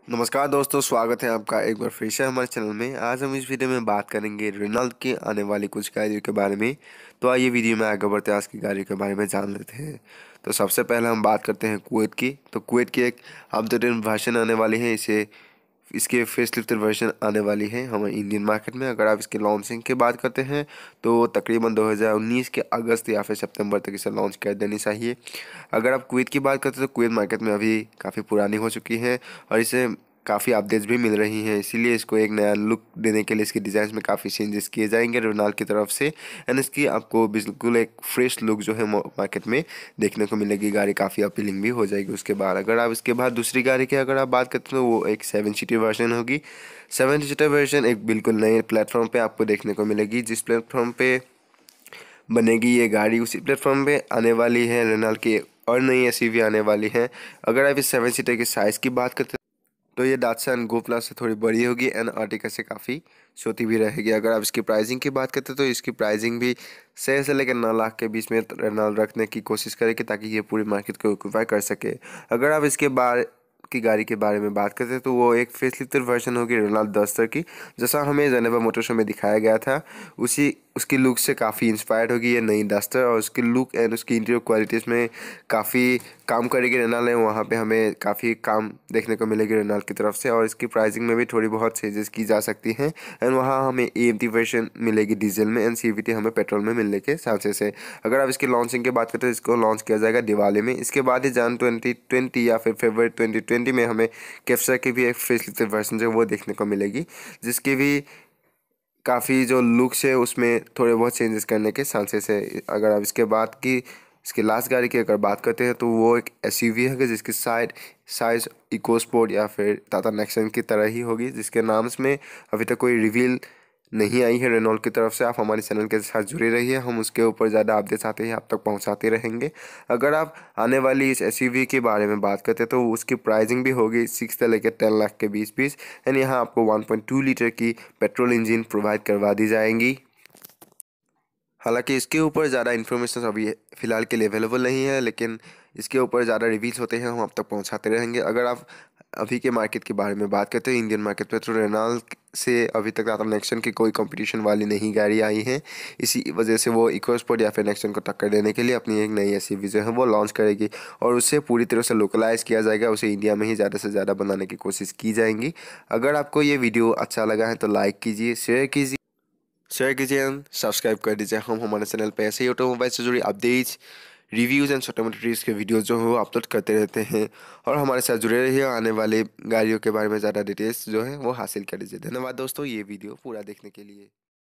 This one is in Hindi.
नमस्कार दोस्तों, स्वागत है आपका एक बार फिर से हमारे चैनल में। आज हम इस वीडियो में बात करेंगे रेनॉल्ट की आने वाली कुछ गाड़ियों के बारे में। तो आइए वीडियो में आगे बढ़ते आज की गाड़ी के बारे में जान लेते हैं। तो सबसे पहले हम बात करते हैं क्विड की। तो क्विड की एक अपडेटेड वर्जन आने वाली है। इसके फेसलिफ्टेड वर्जन आने वाली है हमारे इंडियन मार्केट में। अगर आप इसके लॉन्चिंग की बात करते हैं तो तकरीबन 2019 के अगस्त या फिर सितंबर तक इसे लॉन्च कर देनी चाहिए। अगर आप क्विड की बात करते हैं तो क्विड मार्केट में अभी काफ़ी पुरानी हो चुकी है और इसे काफ़ी अपडेट्स भी मिल रही हैं, इसीलिए इसको एक नया लुक देने के लिए इसकी डिज़ाइन में काफ़ी चेंजेस किए जाएंगे रेनॉल्ट की तरफ से। एंड इसकी आपको बिल्कुल एक फ्रेश लुक जो है मार्केट में देखने को मिलेगी। गाड़ी काफ़ी अपीलिंग भी हो जाएगी। उसके बाद अगर आप इसके बाद दूसरी गाड़ी की अगर आप बात करते हैं तो वो एक 7 सीटर वर्जन होगी। 7 सीटर वर्जन एक बिल्कुल नए प्लेटफॉर्म पे आपको देखने को मिलेगी। जिस प्लेटफॉर्म पे बनेगी ये गाड़ी उसी प्लेटफॉर्म पे आने वाली है रेनॉल्ट की और नई एसयूवी आने वाली है। अगर आप इस 7 सीटर की साइज़ की बात करते हैं तो ये डाटसन गो प्लस से थोड़ी बड़ी होगी एंड आर्टिका से काफ़ी छोटी भी रहेगी। अगर आप इसकी प्राइसिंग की बात करते हैं तो इसकी प्राइसिंग भी 6 से लेकर 9 लाख के बीच में रेनॉल्ट रखने की कोशिश करेगी ताकि ये पूरी मार्केट को ऑक्यूपाई कर सके। अगर आप इसके बारे की गाड़ी के बारे में बात करते हैं तो वो एक फेसलिफ्टेड वर्जन होगी रेनॉल्ट डस्टर की। जैसा हमें जेनेवा मोटर शो में दिखाया गया था उसी उसकी लुक से काफ़ी इंस्पायर्ड होगी ये नई डस्टर, और उसकी लुक एंड उसकी इंटीरियर क्वालिटीज़ में काफ़ी काम करेगी रेनॉल्ट ने। वहाँ पे हमें काफ़ी काम देखने को मिलेगी रेनॉल्ट की तरफ से, और इसकी प्राइसिंग में भी थोड़ी बहुत चेंजेस की जा सकती हैं। एंड वहाँ हमें एएमटी वर्जन मिलेगी डीजल में एंड सीवीटी हमें पेट्रोल में मिलने के चांसेस है। अगर आप इसकी लॉन्चिंग की बात करते हैं तो इसको लॉन्च किया जाएगा दिवाली में। इसके बाद ही जन 2020 या फिर फरवरी 2020 में हमें कैप्चर की भी एक फेसलिफ्टेड वर्जन जो है वो देखने को मिलेगी, जिसकी भी काफ़ी जो लुक्स है उसमें थोड़े बहुत चेंजेस करने के चांसेस है। अगर आप इसके बाद की इसकी लास्ट गाड़ी की अगर बात करते हैं तो वो एक एसयूवी है जिसकी साइज़ इको स्पोर्ट या फिर टाटा नेक्सन की तरह ही होगी, जिसके नाम में अभी तक कोई रिवील नहीं आई है रेनॉल्ट की तरफ से। आप हमारे चैनल के साथ जुड़े रहिए, हम उसके ऊपर ज़्यादा अपडेट्स आते हैं आप तक पहुंचाते रहेंगे। अगर आप आने वाली इस एसयूवी के बारे में बात करते हैं तो उसकी प्राइसिंग भी होगी 6 से लेकर 10 लाख के बीच एंड यहाँ आपको 1.2 लीटर की पेट्रोल इंजन प्रोवाइड करवा दी जाएंगी। हालांकि इसके ऊपर ज़्यादा इन्फॉर्मेशन अभी फ़िलहाल के लिए अवेलेबल नहीं है, लेकिन इसके ऊपर ज़्यादा रिवील्स होते हैं हम आप तक पहुंचाते रहेंगे। अगर आप अभी के मार्केट के बारे में बात करते हैं इंडियन मार्केट में तो रेनॉल्ट से अभी तक टाटा नेक्सन की कोई कंपटीशन वाली नहीं गाड़ी आई है। इसी वजह से वो इको स्पोर्ट या फिर नेक्सन को टक्कर देने के लिए अपनी एक नई एसयूवी जो है वो लॉन्च करेगी और उसे पूरी तरह से लोकलाइज किया जाएगा। उसे इंडिया में ही ज़्यादा से ज़्यादा बनाने की कोशिश की जाएंगी। अगर आपको ये वीडियो अच्छा लगा है तो लाइक कीजिए, शेयर कीजिए एंड सब्सक्राइब कर दीजिए। हम हमारे चैनल पे ऐसे ही ऑटोमोबाइल से जुड़ी अपडेट्स, रिव्यूज़ एंड ऑटोमोटिव्स के वीडियोज़ जो है वो अपलोड करते रहते हैं, और हमारे साथ जुड़े रहिए। आने वाले गाड़ियों के बारे में ज़्यादा डिटेल्स जो है वो हासिल कर लीजिए। धन्यवाद दोस्तों ये वीडियो पूरा देखने के लिए।